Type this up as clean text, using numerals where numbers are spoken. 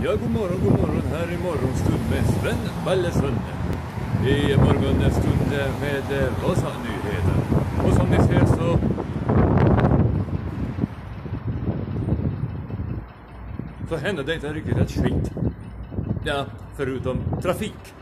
Ja, god morgon här i morgonstund med Sven Ballesund. I morgonstund med Vasa-nyheter. Och som ni ser så händer det inte riktigt ett skit. Ja, förutom trafik.